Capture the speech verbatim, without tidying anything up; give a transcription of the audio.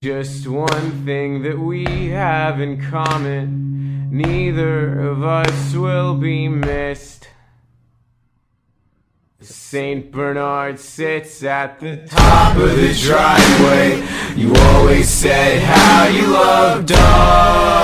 Just one thing that we have in common, neither of us will be missed. Saint Bernard sits at the top of the driveway. You always said how you loved us.